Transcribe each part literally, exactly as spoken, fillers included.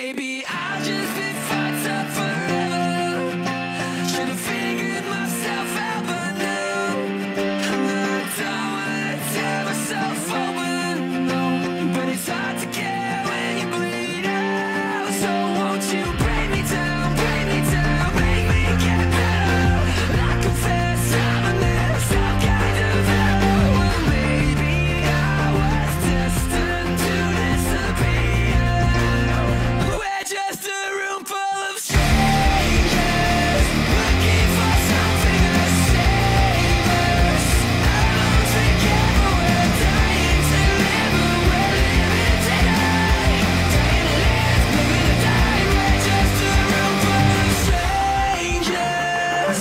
maybe I'll just be fucked up forever. Should've figured myself out by now. I don't wanna tear myself open, no, but it's hard to care when you bleed out. So won't you break me down, break me down, make me get better. I confess I'm a mess, I'm kind of hell. Well, maybe I was destined to disappear. We're just a room full of strangers, looking for something to save us. Alone together, we're dying to live, but we're living today. Dying to live, living to die. We're just a room full of strangers.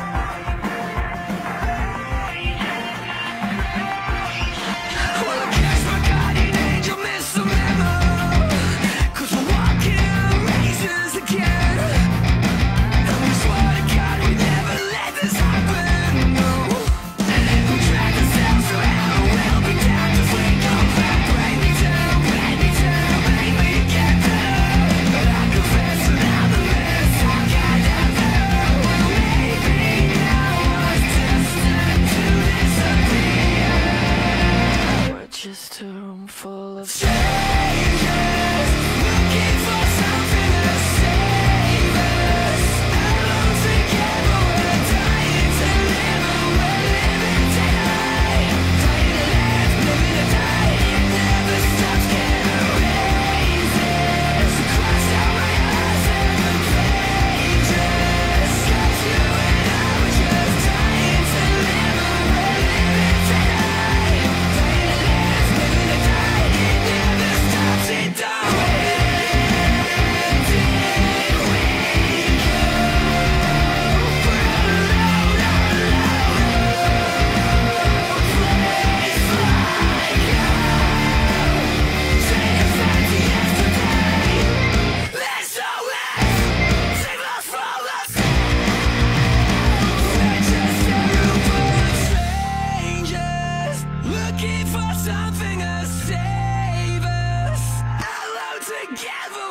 Well, I guess my guardian angel missed the memo, 'cause we're walking on razors again. And we swear to God we never let this happen, no. We drag ourselves around, we'll be down if we come back. Break me down, break me down, make me get better. But I confess that I'm a mess, I'm kind of hell. Well, maybe I was destined to disappear. We're just a room full of strangers, looking for something to save us. Alone together, we're dying to live, but we're living today. Dying to live, living to die. It never stops, can't erase this. Crossed out my eyes and the pages. 'Cause you and I were just dying to live, but we're living today. Dying to live, living to die. It never stops, it don't end. Did we go? We're alone, alone. Place like hell. Take us back to yesterday. S O S, save us from ourselves. We're just a room full of strangers, looking for something to save us. Alone together,